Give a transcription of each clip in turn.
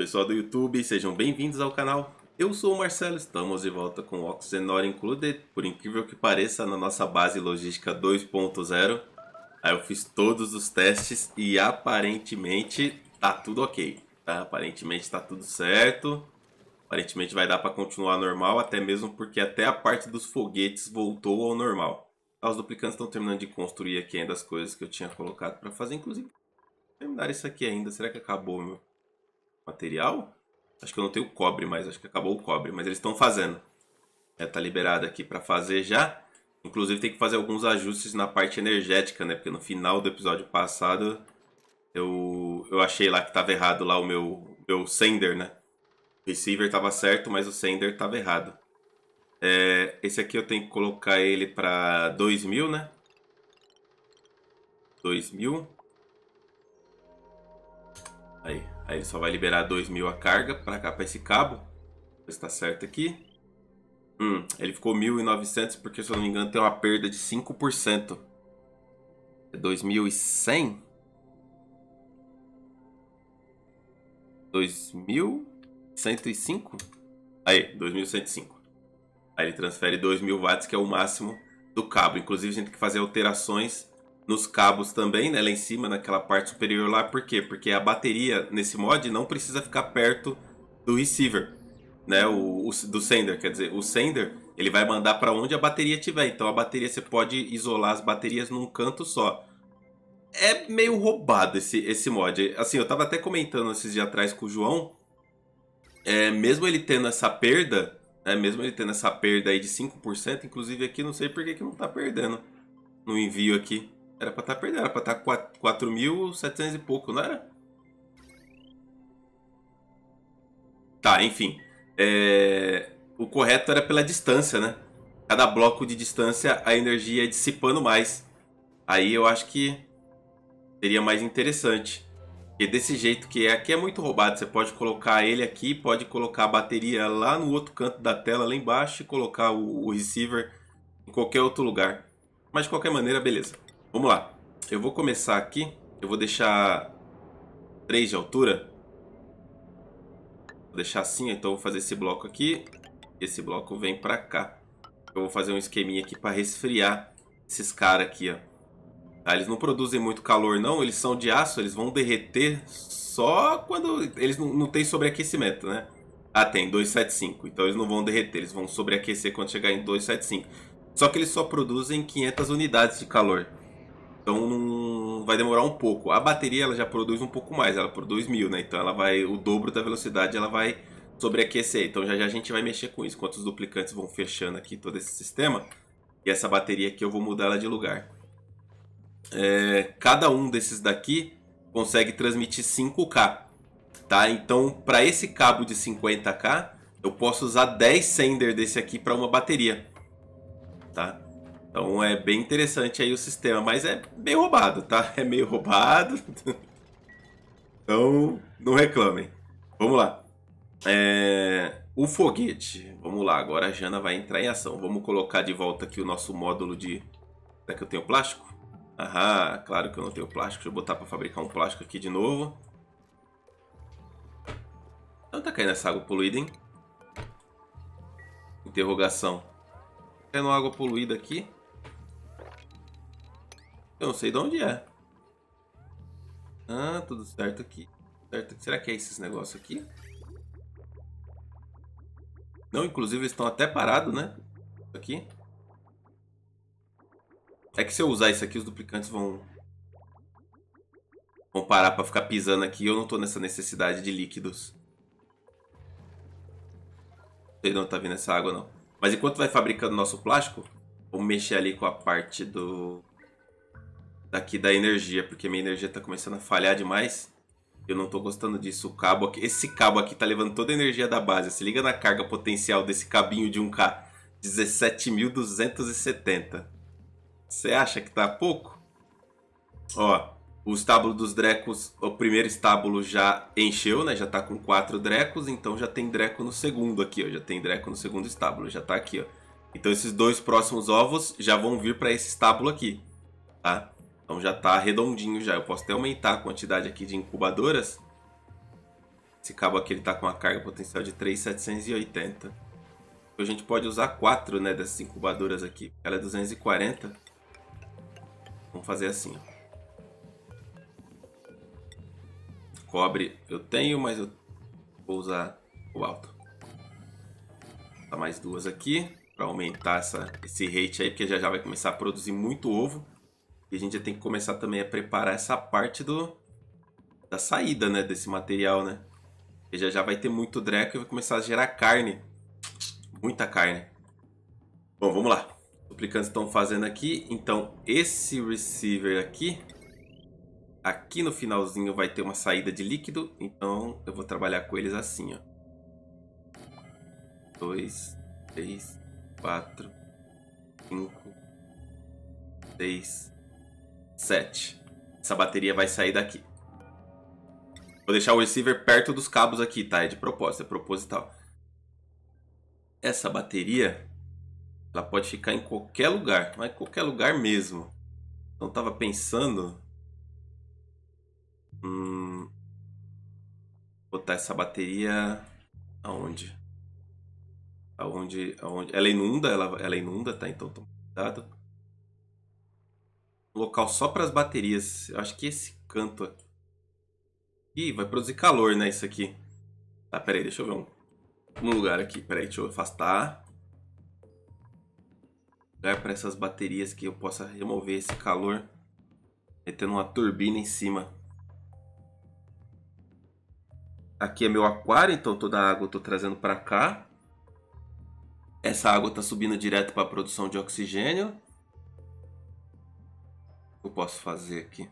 pessoal do YouTube, sejam bem-vindos ao canal. Eu sou o Marcelo, estamos de volta com o Oxenor Included. Por incrível que pareça, na nossa base logística 2.0. Aí eu fiz todos os testes e aparentemente tá tudo ok, tá? Aparentemente tá tudo certo. Aparentemente vai dar para continuar normal, até mesmo porque até a parte dos foguetes voltou ao normal. Os duplicantes estão terminando de construir aqui ainda as coisas que eu tinha colocado para fazer, inclusive terminar isso aqui ainda. Será que acabou meu material? Acho que eu não tenho cobre mais, acho que acabou o cobre, mas eles estão fazendo. Tá liberado aqui para fazer já. Inclusive tem que fazer alguns ajustes na parte energética, né? Porque no final do episódio passado eu achei lá que estava errado lá o meu sender, né? O receiver estava certo, mas o sender estava errado. Esse aqui eu tenho que colocar ele para 2000, né? 2000. Aí ele só vai liberar 2000 a carga para cá, para esse cabo. Ver se tá certo aqui. Ele ficou 1900 porque, se eu não me engano, tem uma perda de 5%. É 2100? 2105? Aí, 2105. Aí ele transfere 2000 watts, que é o máximo do cabo. Inclusive a gente tem que fazer alterações nos cabos também, né? Lá em cima, naquela parte superior lá. Por quê? Porque a bateria nesse mod não precisa ficar perto do receiver, né? Do sender, quer dizer, o sender ele vai mandar para onde a bateria estiver. Então a bateria, você pode isolar as baterias num canto só. É meio roubado esse mod. Assim, eu tava até comentando esses dias atrás com o João. Mesmo ele tendo essa perda, mesmo ele tendo essa perda aí de 5%, inclusive aqui não sei por que não tá perdendo no envio aqui. Era pra estar perdendo, era pra estar 4.700 e pouco, não era? Tá, enfim. O correto era pela distância, né? Cada bloco de distância a energia ia dissipando mais. Aí eu acho que seria mais interessante. Porque desse jeito que aqui é muito roubado. Você pode colocar ele aqui, pode colocar a bateria lá no outro canto da tela, lá embaixo, e colocar o receiver em qualquer outro lugar. Mas de qualquer maneira, beleza. Vamos lá. Eu vou começar aqui. Eu vou deixar 3 de altura. Vou deixar assim, então eu vou fazer esse bloco aqui. Esse bloco vem pra cá. Eu vou fazer um esqueminha aqui para resfriar esses caras aqui, ó. Tá, eles não produzem muito calor não, eles são de aço, eles vão derreter só quando eles não tem sobreaquecimento, né? Ah, tem 275, então eles não vão derreter, eles vão sobreaquecer quando chegar em 275. Só que eles só produzem 500 unidades de calor. Então vai demorar um pouco. A bateria ela já produz um pouco mais, ela produz 1000, né? Então ela vai, o dobro da velocidade ela vai sobreaquecer. Então já a gente vai mexer com isso. Enquanto os duplicantes vão fechando aqui todo esse sistema. E essa bateria aqui eu vou mudar ela de lugar. Cada um desses daqui consegue transmitir 5K. Tá? Então para esse cabo de 50K eu posso usar 10 sender desse aqui para uma bateria. Tá? Então é bem interessante aí o sistema, mas é meio roubado, tá? É meio roubado. Então não reclamem. Vamos lá. O foguete. Vamos lá, agora a Jana vai entrar em ação. Vamos colocar de volta aqui o nosso módulo de... Será que eu tenho plástico? Aham, claro que eu não tenho plástico. Deixa eu botar para fabricar um plástico aqui de novo. Não tá caindo essa água poluída, hein? Interrogação. Tá caindo água poluída aqui? Eu não sei de onde é. Ah, tudo certo aqui. Certo. Será que é esses negócios aqui? Não, inclusive eles estão até parados, né? Isso aqui. É que se eu usar isso aqui, os duplicantes vão parar para ficar pisando aqui. Eu não tô nessa necessidade de líquidos. Não sei de onde tá vindo essa água, não. Mas enquanto vai fabricando nosso plástico, vamos mexer ali com a parte daqui da energia, porque minha energia tá começando a falhar demais. Eu não tô gostando disso. O cabo aqui, esse cabo aqui tá levando toda a energia da base. Se liga na carga potencial desse cabinho de 1K. 17.270. Você acha que tá pouco? Ó, o estábulo dos drecos, o primeiro estábulo já encheu, né? Já tá com 4 drecos, então já tem dreco no segundo aqui, ó. Já tem dreco no segundo estábulo, já tá aqui, ó. Então esses 2 próximos ovos já vão vir para esse estábulo aqui, tá? Então já tá redondinho já. Eu posso até aumentar a quantidade aqui de incubadoras. Esse cabo aqui ele tá com uma carga potencial de 3.780. A gente pode usar 4, né, dessas incubadoras aqui. Ela é 240. Vamos fazer assim, ó. Cobre eu tenho, mas eu vou usar cobalto. Tá mais 2 aqui para aumentar esse rate aí, porque já vai começar a produzir muito ovo. E a gente já tem que começar também a preparar essa parte da saída, né, desse material, né? Porque já vai ter muito dreco e vai começar a gerar carne. Muita carne. Bom, vamos lá. Os duplicantes estão fazendo aqui. Então, esse receiver aqui no finalzinho vai ter uma saída de líquido. Então, eu vou trabalhar com eles assim, ó. 2, 3, 4, 5, 6, 7. Essa bateria vai sair daqui. Vou deixar o receiver perto dos cabos aqui, tá? É de propósito, é proposital. Essa bateria, ela pode ficar em qualquer lugar, mas em qualquer lugar mesmo. Então, tava pensando... botar essa bateria... Aonde? Aonde? Ela inunda, ela inunda, tá? Então, toma cuidado. Um local só para as baterias. Eu acho que esse canto aqui... Ih, vai produzir calor, né? Isso aqui. Tá, peraí, deixa eu ver um lugar aqui. Peraí, deixa eu afastar. Lugar para essas baterias que eu possa remover esse calor. Metendo uma turbina em cima. Aqui é meu aquário, então toda a água eu tô trazendo para cá. Essa água tá subindo direto para a produção de oxigênio. O que eu posso fazer aqui?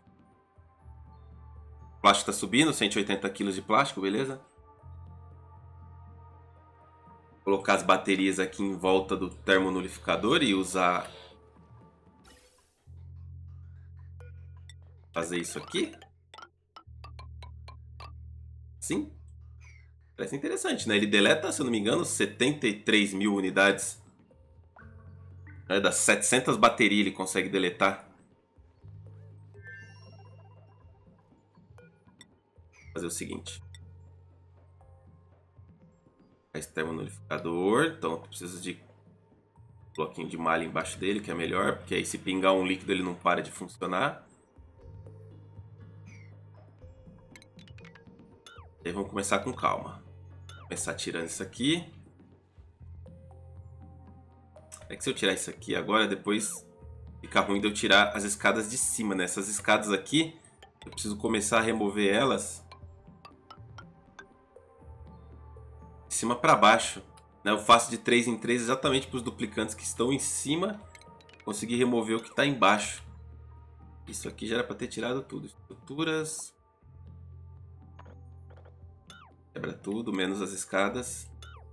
O plástico tá subindo, 180 kg de plástico, beleza? Colocar as baterias aqui em volta do termonulificador e usar... Fazer isso aqui. Sim. Parece interessante, né? Ele deleta, se eu não me engano, 73 mil unidades. Das 700 baterias ele consegue deletar. Vou fazer o seguinte. Esse termonulificador. Então eu preciso de um bloquinho de malha embaixo dele, que é melhor. Porque aí se pingar um líquido ele não para de funcionar. E aí vamos começar com calma. Vou começar tirando isso aqui. É que se eu tirar isso aqui agora, depois fica ruim de eu tirar as escadas de cima, né? Essas escadas aqui, eu preciso começar a remover elas de cima para baixo, né? Eu faço de 3 em 3 exatamente para os duplicantes que estão em cima conseguir remover o que está embaixo. Isso aqui já era para ter tirado tudo. Estruturas. Quebra tudo, menos as escadas.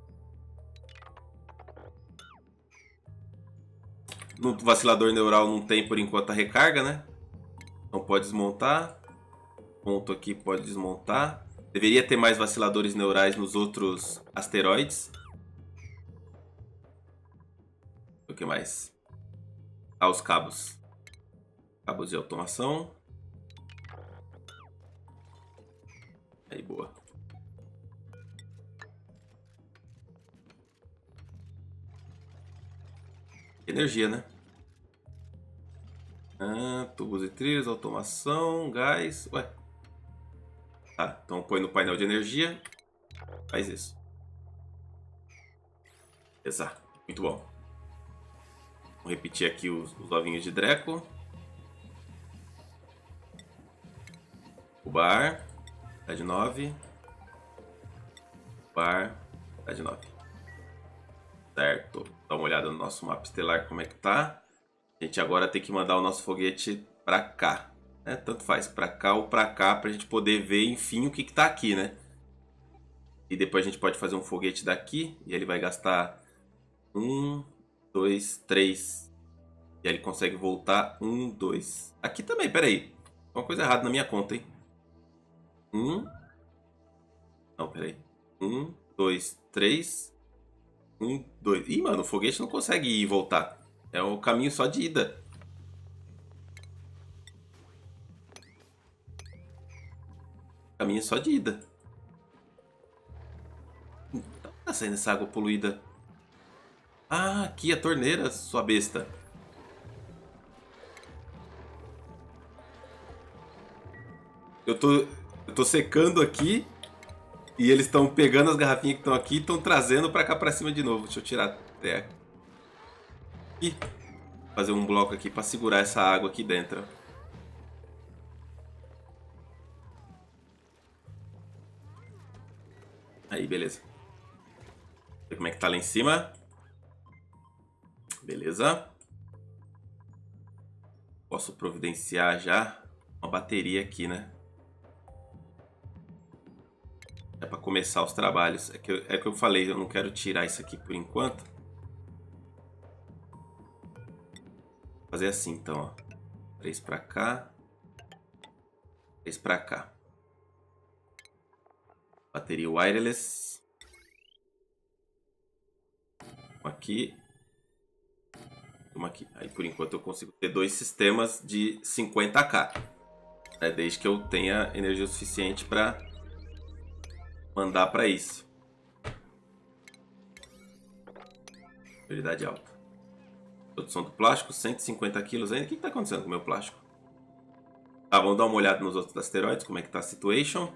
No vacilador neural não tem por enquanto a recarga, né? Então pode desmontar. Ponto aqui pode desmontar. Deveria ter mais vaciladores neurais nos outros asteroides. O que mais? Ah, os cabos. Cabos de automação. Aí, boa. Energia, né? Tubos e trilhos, automação, gás. Ué. Tá, então põe no painel de energia. Faz isso. Exato. Muito bom. Vou repetir aqui os ovinhos de Dreco. O bar. Tá de 9. O bar. Tá de 9. Certo. Dá uma olhada no nosso mapa estelar como é que tá. A gente agora tem que mandar o nosso foguete pra cá. Né? Tanto faz pra cá ou pra cá pra gente poder ver, enfim, o que tá aqui, né? E depois a gente pode fazer um foguete daqui. E ele vai gastar 1, 2, 3. E aí ele consegue voltar 1, 2. Aqui também, peraí. Tem uma coisa errada na minha conta, hein? 1. Não, peraí. 1, 2, 3. 1, 2. Ih, mano, o foguete não consegue ir e voltar. É o caminho só de ida. Caminho só de ida. Tá saindo essa água poluída? Ah, aqui a torneira, sua besta. Eu tô secando aqui e eles estão pegando as garrafinhas que estão aqui e estão trazendo pra cá pra cima de novo. Deixa eu tirar até aqui. Fazer um bloco aqui pra segurar essa água aqui dentro. Aí, beleza. Ver como é que tá lá em cima. Beleza. Posso providenciar já uma bateria aqui, né? É pra começar os trabalhos. É que eu falei, eu não quero tirar isso aqui por enquanto. Vou fazer assim, então, ó. 3 pra cá. 3 pra cá. Bateria wireless. Uma aqui. Uma aqui. Aí, por enquanto, eu consigo ter 2 sistemas de 50k. É, desde que eu tenha energia suficiente para mandar para isso. Prioridade alta. Produção do plástico, 150 quilos ainda. O que está acontecendo com o meu plástico? Tá, vamos dar uma olhada nos outros asteroides, como é que tá a situation.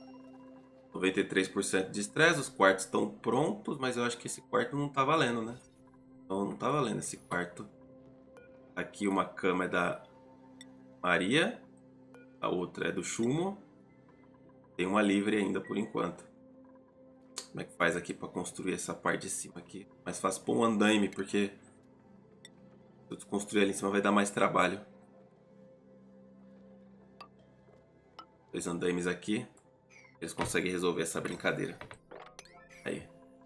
93% de estresse, os quartos estão prontos, mas eu acho que esse quarto não tá valendo, né? Então não tá valendo esse quarto. Aqui uma cama é da Maria, a outra é do Chumo. Tem uma livre ainda por enquanto. Como é que faz aqui para construir essa parte de cima aqui? Mais fácil pôr um andaime, porque se eu construir ali em cima vai dar mais trabalho. 2 andaimes aqui. Eles conseguem resolver essa brincadeira. Aí.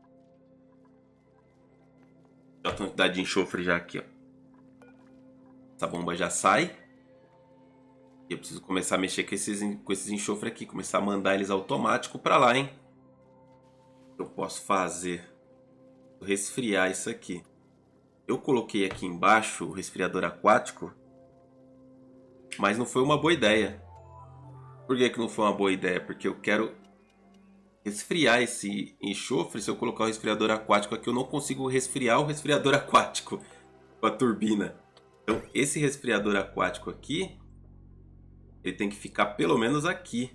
Olha a quantidade de enxofre já aqui, ó. Essa bomba já sai. E eu preciso começar a mexer com esses enxofres aqui. Começar a mandar eles automático pra lá, hein? Eu posso fazer. Vou resfriar isso aqui. Eu coloquei aqui embaixo o resfriador aquático. Mas não foi uma boa ideia. Por que não foi uma boa ideia? Porque eu quero resfriar esse enxofre. Se eu colocar o resfriador aquático aqui, eu não consigo resfriar o resfriador aquático com a turbina. Então, esse resfriador aquático aqui, ele tem que ficar pelo menos aqui.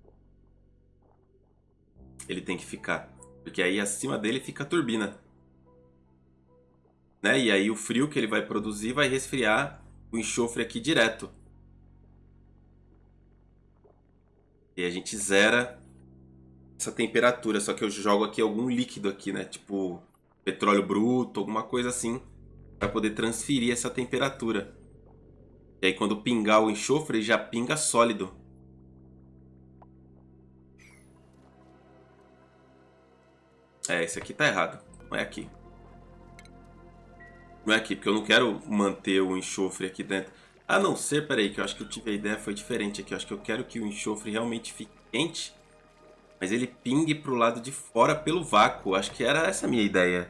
Ele tem que ficar. Porque aí acima dele fica a turbina. Né? E aí o frio que ele vai produzir vai resfriar o enxofre aqui direto. E a gente zera essa temperatura. Só que eu jogo aqui algum líquido aqui, né? Tipo petróleo bruto, alguma coisa assim. Para poder transferir essa temperatura. E aí quando pingar o enxofre, ele já pinga sólido. É, esse aqui tá errado. Não é aqui. Não é aqui, porque eu não quero manter o enxofre aqui dentro. A não ser, peraí, que eu acho que eu tive a ideia, foi diferente aqui. Eu acho que eu quero que o enxofre realmente fique quente, mas ele pingue pro lado de fora pelo vácuo. Acho que era essa a minha ideia.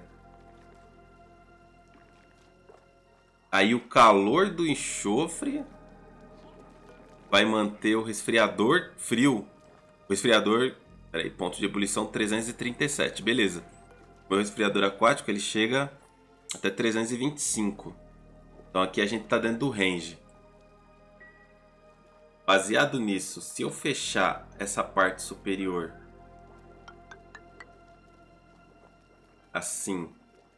Aí o calor do enxofre vai manter o resfriador frio. O resfriador, peraí, ponto de ebulição 337, beleza. O meu resfriador aquático, ele chega até 325. Então aqui a gente tá dentro do range. Baseado nisso, se eu fechar essa parte superior assim,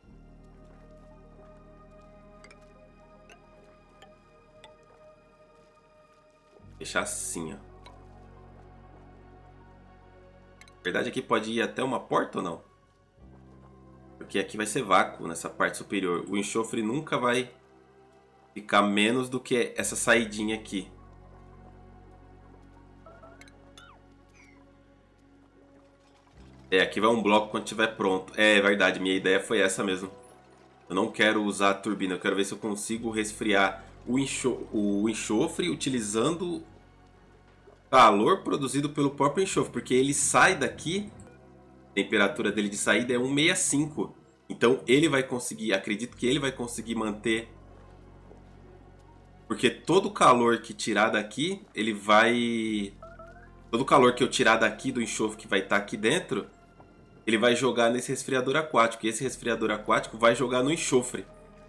fechar assim, ó. Na verdade aqui pode ir até uma porta ou não? Porque aqui vai ser vácuo nessa parte superior. O enxofre nunca vai ficar menos do que essa saidinha aqui. É, aqui vai um bloco quando estiver pronto. É verdade, minha ideia foi essa mesmo. Eu não quero usar a turbina, eu quero ver se eu consigo resfriar o enxofre utilizando calor produzido pelo próprio enxofre. Porque ele sai daqui, a temperatura dele de saída é 165. Então ele vai conseguir, acredito que ele vai conseguir manter. Porque todo o calor que tirar daqui, ele vai... Todo o calor que eu tirar daqui do enxofre que vai estar aqui dentro, ele vai jogar nesse resfriador aquático. E esse resfriador aquático vai jogar no enxofre.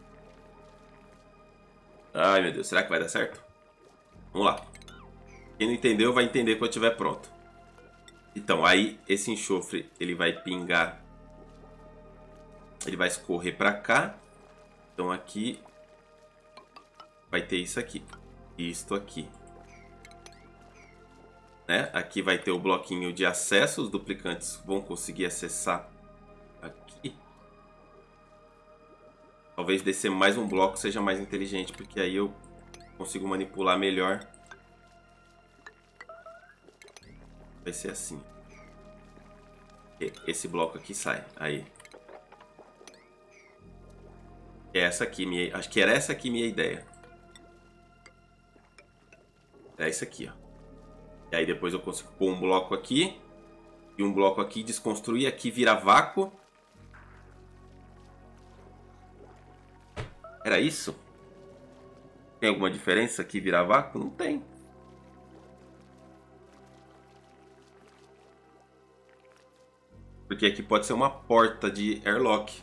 Ai, meu Deus, será que vai dar certo? Vamos lá. Quem não entendeu vai entender quando estiver pronto. Então, aí esse enxofre, ele vai pingar. Ele vai escorrer para cá. Então aqui vai ter isso aqui. Isto aqui. Né? Aqui vai ter o bloquinho de acesso. Os duplicantes vão conseguir acessar aqui. Talvez descer mais um bloco seja mais inteligente, porque aí eu consigo manipular melhor. Vai ser assim. Esse bloco aqui sai. Aí. Essa aqui, acho que era essa aqui minha ideia. É isso aqui, ó. E aí depois eu consigo pôr um bloco aqui. E um bloco aqui, desconstruir. Aqui vira vácuo. Era isso? Tem alguma diferença aqui virar vácuo? Não tem. Porque aqui pode ser uma porta de airlock.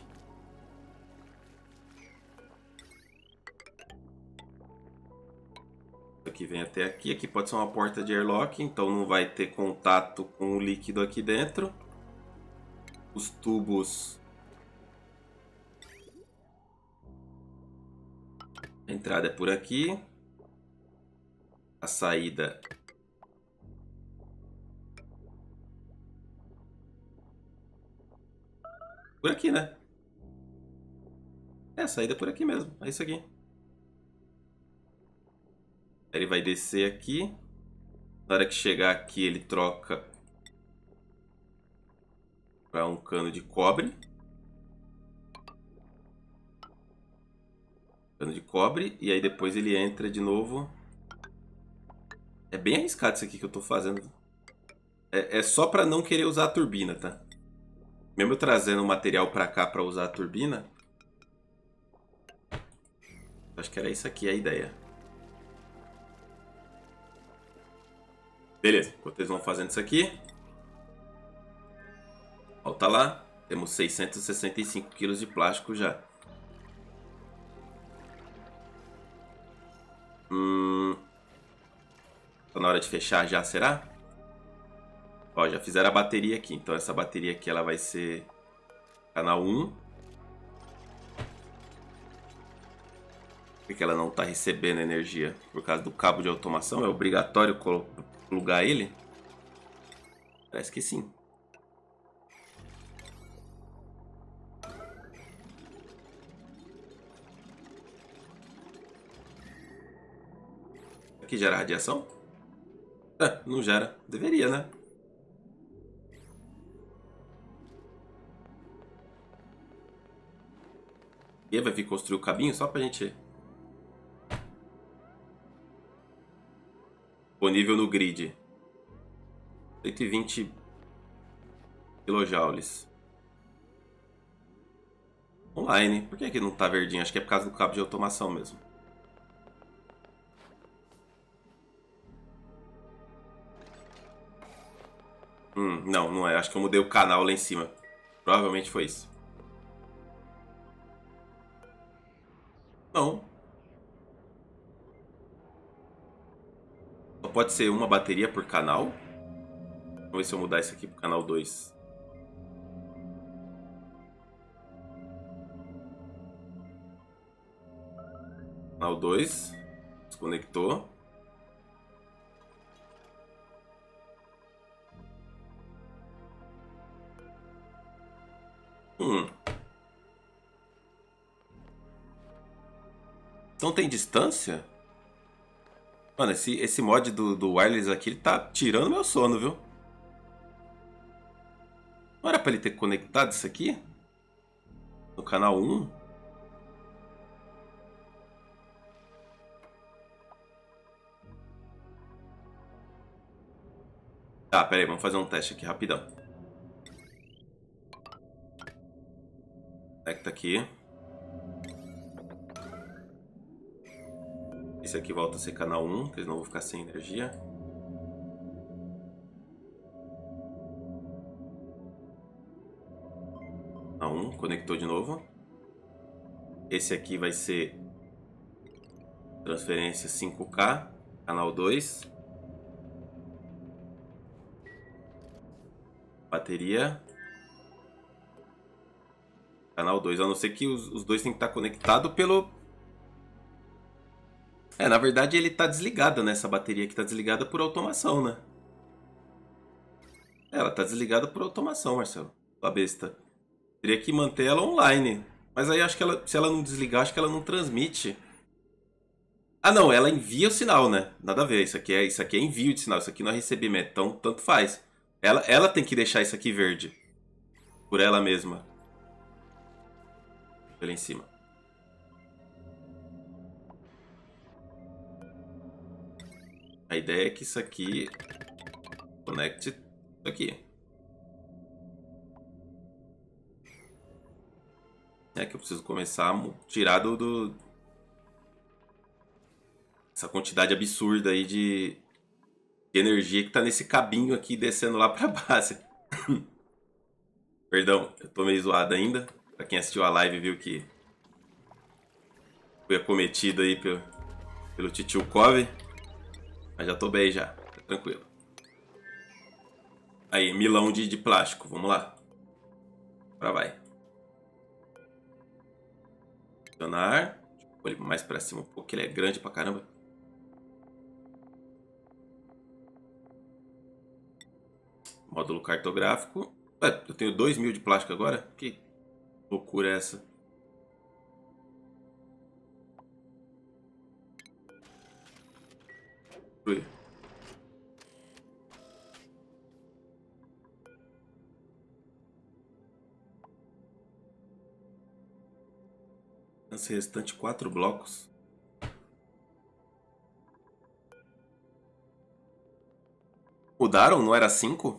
Aqui vem até aqui. Aqui pode ser uma porta de airlock. Então não vai ter contato com o líquido aqui dentro. Os tubos... A entrada é por aqui. A saída... por aqui, né? É, a saída é por aqui mesmo. É isso aqui. Ele vai descer aqui. Na hora que chegar aqui, ele troca para um cano de cobre. Cano de cobre. E aí depois ele entra de novo. É bem arriscado isso aqui que eu tô fazendo. É só para não querer usar a turbina, tá? Mesmo eu trazendo o material para cá para usar a turbina. Acho que era isso aqui a ideia. Beleza, enquanto eles vão fazendo isso aqui. Volta lá. Temos 665 quilos de plástico já. Tá na hora de fechar já, será? Ó, já fizeram a bateria aqui. Então essa bateria aqui ela vai ser canal 1. Porque ela não está recebendo energia por causa do cabo de automação. É obrigatório plugar ele? Parece que sim. Aqui gera radiação? Não gera. Deveria, né? E aí vai vir construir o cabinho só pra gente... Disponível no grid. 120 kilojoules. Online. Por que não tá verdinho? Acho que é por causa do cabo de automação mesmo. Não, não é. Acho que eu mudei o canal lá em cima. Provavelmente foi isso. Não. Só pode ser uma bateria por canal. Vamos ver se eu mudar isso aqui pro canal 2. Canal 2. Desconectou. Não tem distância? Mano, esse mod do wireless aqui, ele tá tirando meu sono, viu? Não era pra ele ter conectado isso aqui? No canal 1? Tá, pera aí, vamos fazer um teste aqui rapidão. Conecta aqui. Esse aqui volta a ser canal 1, que eles não vão ficar sem energia. conectou de novo. Esse aqui vai ser transferência 5K, canal 2. Bateria. Canal 2, a não ser que os dois tem que estar conectados pelo... na verdade ele tá desligado, né? Essa bateria aqui tá desligada por automação, né? Ela tá desligada por automação, Marcelo. Sua besta. Teria que manter ela online. Mas aí acho que ela, se ela não desligar, acho que ela não transmite. Ah, não, ela envia o sinal, né? Nada a ver. Isso aqui é envio de sinal. Isso aqui não é recebimento. Então, tanto faz. Ela tem que deixar isso aqui verde. Por ela mesma. Pela em cima. A ideia é que isso aqui conecte isso aqui. É que eu preciso começar a tirar essa quantidade absurda aí de energia que tá nesse cabinho aqui descendo lá pra base. Perdão, eu tô meio zoado ainda. Pra quem assistiu a live viu que fui acometido aí pelo Titio Kove. Mas já tô bem já, tá tranquilo. Aí, milão de plástico, vamos lá. Agora vai. Funcionar. Deixa eu pôr ele mais pra cima um pouco, que ele é grande pra caramba. Módulo cartográfico. Ué, eu tenho 2.000 de plástico agora? Que loucura é essa? Ui. Esse restante 4 blocos. Mudaram? Não era 5?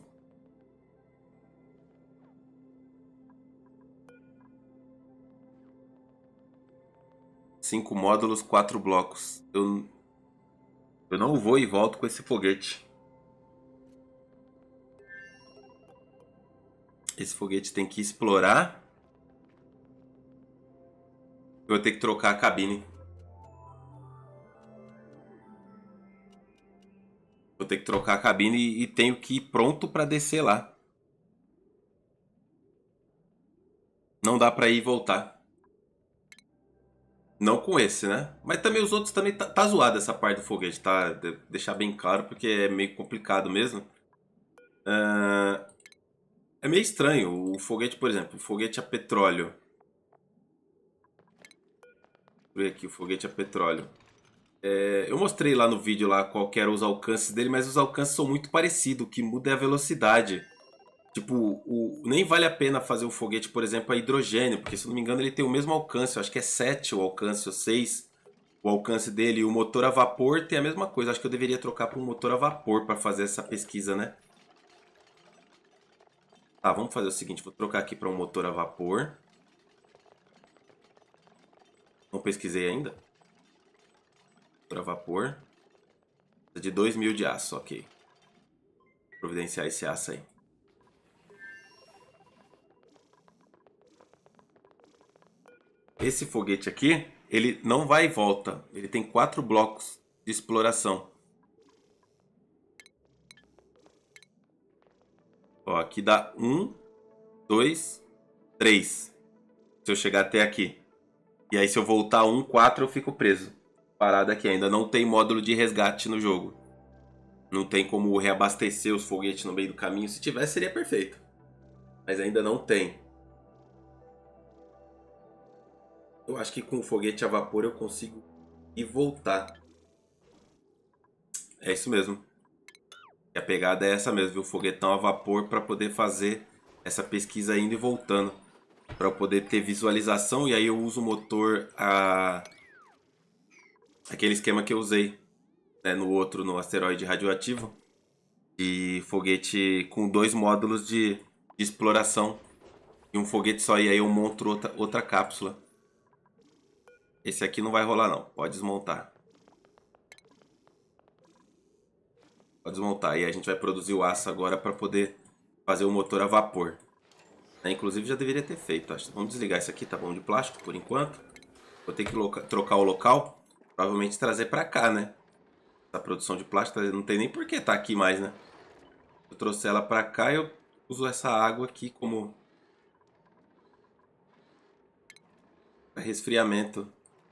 Cinco módulos, 4 blocos. Eu não vou e volto com esse foguete. Esse foguete tem que explorar. Eu vou ter que trocar a cabine. Vou ter que trocar a cabine e tenho que ir pronto para descer lá. Não dá para ir e voltar. Não com esse, né? Mas também os outros também tá zoado essa parte do foguete, tá? Deixar bem claro porque é meio complicado mesmo. É meio estranho. O foguete, por exemplo, o foguete a petróleo. Vou ver aqui o foguete a petróleo. Eu mostrei lá no vídeo lá qual que eram os alcances dele, mas os alcances são muito parecidos. O que muda é a velocidade. Tipo, nem vale a pena fazer o foguete, por exemplo, a hidrogênio, porque se não me engano ele tem o mesmo alcance, eu acho que é 7 o alcance, ou 6 o alcance dele. E o motor a vapor tem a mesma coisa, acho que eu deveria trocar para um motor a vapor para fazer essa pesquisa, né? Tá, vamos fazer o seguinte, vou trocar aqui para um motor a vapor. Não pesquisei ainda. Motor a vapor. Precisa de 2.000 de aço, ok. Vou providenciar esse aço aí. Esse foguete aqui, ele não vai e volta. Ele tem 4 blocos de exploração. Ó, aqui dá 1, 2, 3. Se eu chegar até aqui. E aí se eu voltar 1, 4, eu fico preso. Parado aqui ainda. Não tem módulo de resgate no jogo. Não tem como reabastecer os foguetes no meio do caminho. Se tivesse, seria perfeito. Mas ainda não tem. Eu acho que com o foguete a vapor eu consigo ir voltar. É isso mesmo. E a pegada é essa mesmo, viu? Foguetão a vapor para poder fazer essa pesquisa indo e voltando. Para eu poder ter visualização e aí eu uso o motor aquele esquema que eu usei, né, no asteroide radioativo. E foguete com 2 módulos de exploração. E um foguete só, e aí eu monto outra cápsula. Esse aqui não vai rolar não, pode desmontar. Pode desmontar. E a gente vai produzir o aço agora para poder fazer o motor a vapor. Inclusive já deveria ter feito, acho. Vamos desligar isso aqui, tá bom, de plástico por enquanto. Vou ter que trocar o local. Provavelmente trazer pra cá, né? Essa produção de plástico não tem nem por que tá aqui mais, né? Eu trouxe ela pra cá e eu uso essa água aqui como resfriamento.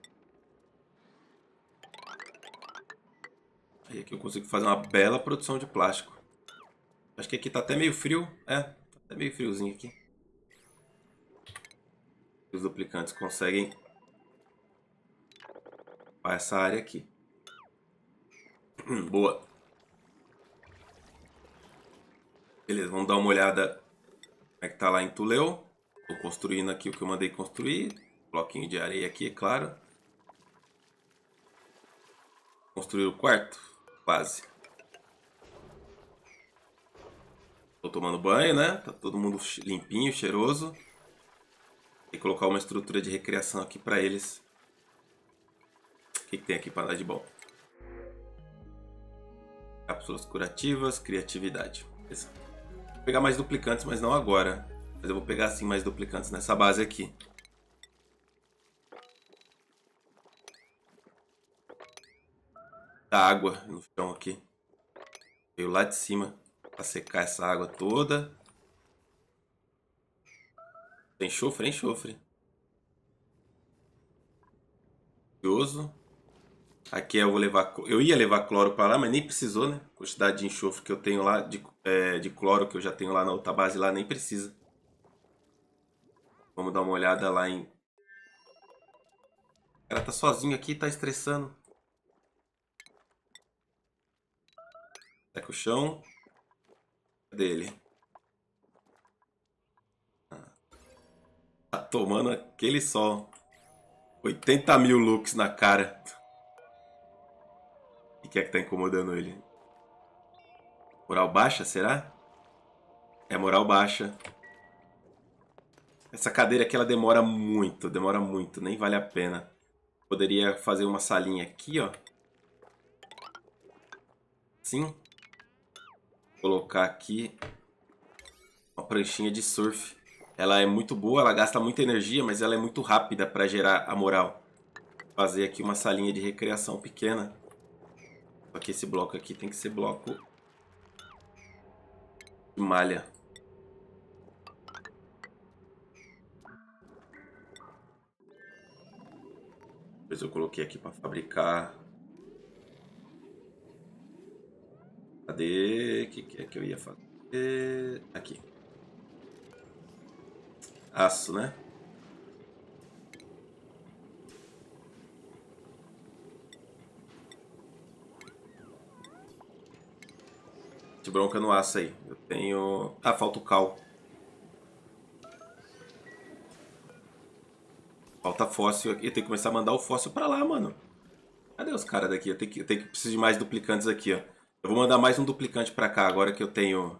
Aí aqui eu consigo fazer uma bela produção de plástico. Acho que aqui tá até meio frio. É, tá até meio friozinho aqui. Os duplicantes conseguem para essa área aqui. Boa. Beleza, vamos dar uma olhada como é que tá lá em Tuleu. Tô construindo aqui o que eu mandei construir. Bloquinho de areia aqui, é claro. Construir o quarto? Quase. Tô tomando banho, né? Tá todo mundo limpinho, cheiroso. Tem que colocar uma estrutura de recreação aqui pra eles. O que tem aqui pra dar de bom? Cápsulas curativas, criatividade. Beleza. Vou pegar mais duplicantes, mas não agora. Mas eu vou pegar sim mais duplicantes nessa base aqui. Tá água no chão aqui. Veio lá de cima pra secar essa água toda. Tem enxofre, enxofre. Curioso. Aqui eu vou levar. Eu ia levar cloro para lá, mas nem precisou, né? A quantidade de enxofre que eu tenho lá, de cloro que eu já tenho lá na outra base lá, nem precisa. Vamos dar uma olhada lá em. O cara tá sozinho aqui, tá estressando. Seca o chão. Cadê ele? Tá tomando aquele sol. 80 mil lux na cara. O que é que tá incomodando ele? Moral baixa, será? É moral baixa. Essa cadeira aqui ela demora muito, nem vale a pena. Poderia fazer uma salinha aqui, ó. Sim. Colocar aqui uma pranchinha de surf. Ela é muito boa, ela gasta muita energia, mas ela é muito rápida para gerar a moral. Fazer aqui uma salinha de recreação pequena. Só que esse bloco aqui tem que ser bloco de malha. Depois eu coloquei aqui para fabricar. Cadê? O que é que eu ia fazer? Aqui. Aço, né? De bronca no aço aí. Eu tenho. Ah, falta o cal. Falta fóssil aqui. Eu tenho que começar a mandar o fóssil pra lá, mano. Cadê os caras daqui? Preciso de mais duplicantes aqui, ó. Eu vou mandar mais um duplicante pra cá agora que eu tenho.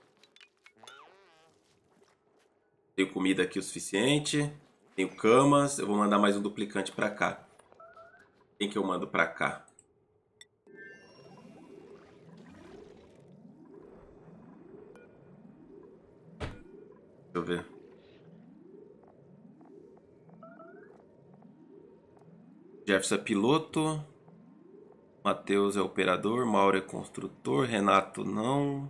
Tenho comida aqui o suficiente. Tenho camas. Eu vou mandar mais um duplicante pra cá. Quem que eu mando pra cá? Deixa eu ver. Jefferson é piloto. Matheus é operador. Mauro é construtor. Renato não.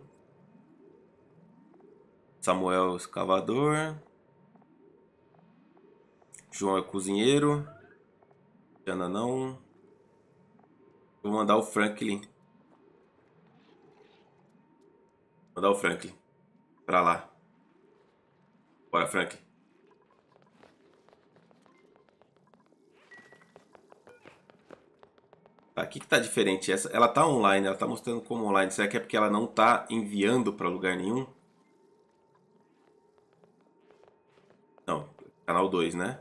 Samuel é escavador. João é cozinheiro. Jana não. Vou mandar o Franklin. Mandar o Franklin pra lá. Bora, Franklin. Tá, o que que tá diferente? Ela tá online, ela tá mostrando como online. Será que é porque ela não tá enviando pra lugar nenhum? Não, canal 2, né?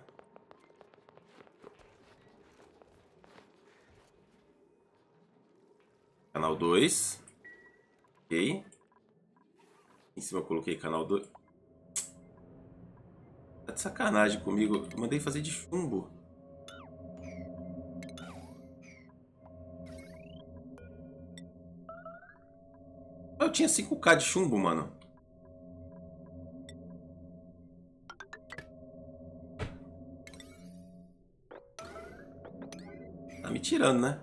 Canal 2. Ok. Em cima eu coloquei canal 2. Tá de sacanagem comigo. Eu mandei fazer de chumbo. Eu tinha 5K de chumbo, mano. tirando, né?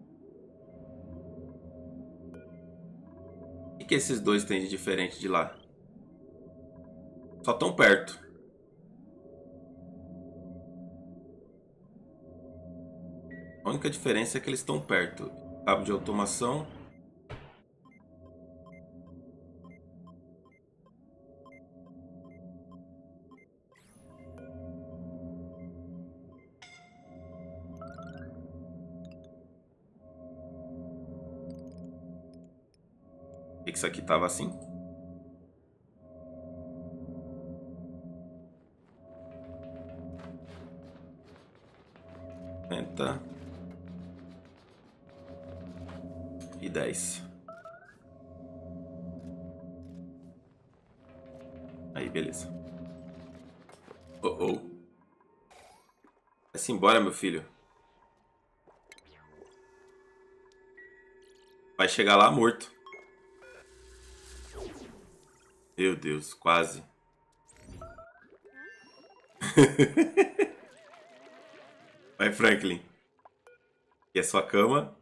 O que esses dois têm de diferente de lá? Só tão perto. A única diferença é que eles estão perto. Cabo de automação. Por que isso aqui tava assim? E 10. Aí, beleza. Oh. Vai-se embora, meu filho. Vai chegar lá morto. Meu Deus, quase. Vai, Franklin. Aqui é sua cama.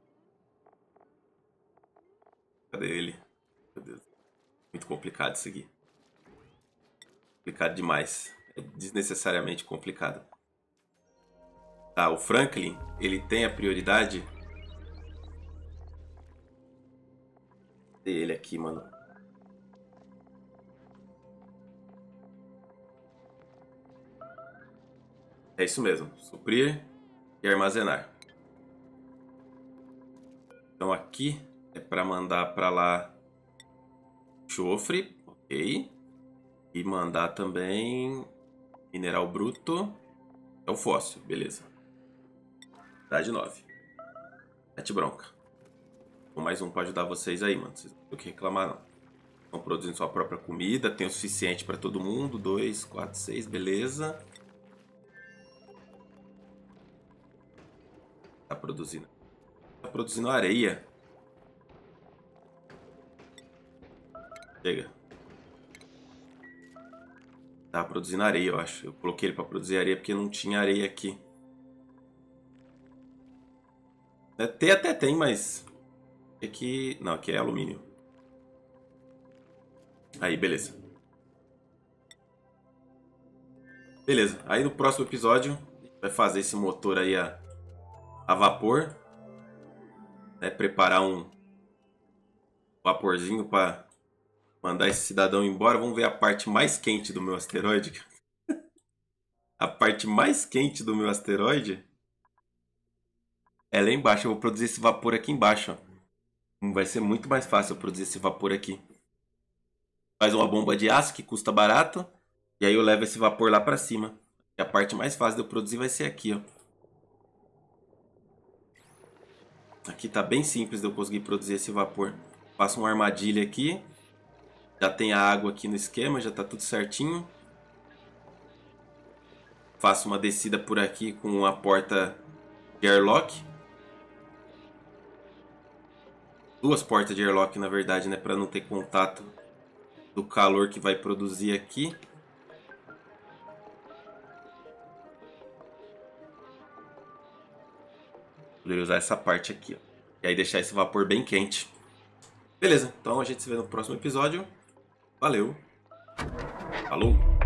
Cadê ele? Meu Deus. Muito complicado isso aqui. Complicado demais. É desnecessariamente complicado. Tá, o Franklin, ele tem a prioridade. Tem ele aqui, mano. É isso mesmo. Suprir e armazenar. Então aqui é para mandar para lá enxofre, ok. E mandar também mineral bruto. É o fóssil, beleza. Idade 9. Mete bronca. Com mais um para ajudar vocês aí, mano. Vocês não tem o que reclamar, não. Estão produzindo sua própria comida. Tem o suficiente para todo mundo. 2, 4, 6, beleza. Tá produzindo. Tá produzindo areia. Chega. Tá produzindo areia, eu acho. Eu coloquei ele para produzir areia porque não tinha areia aqui. Até tem, mas... Aqui... Não, aqui é alumínio. Aí, beleza. Beleza. Aí no próximo episódio, a gente vai fazer esse motor aí a vapor. Né? Preparar um vaporzinho para mandar esse cidadão embora. Vamos ver a parte mais quente do meu asteroide. A parte mais quente do meu asteroide é lá embaixo. Eu vou produzir esse vapor aqui embaixo, ó. Vai ser muito mais fácil eu produzir esse vapor aqui. Faz uma bomba de aço que custa barato. E aí eu levo esse vapor lá pra cima. E a parte mais fácil de eu produzir vai ser aqui, ó. Aqui tá bem simples de eu conseguir produzir esse vapor. Faço uma armadilha aqui. Já tem a água aqui no esquema, já tá tudo certinho. Faço uma descida por aqui com uma porta de airlock. Duas portas de airlock, na verdade, né? Para não ter contato do calor que vai produzir aqui. Poderia usar essa parte aqui, ó. E aí deixar esse vapor bem quente. Beleza, então a gente se vê no próximo episódio. Valeu. Falou.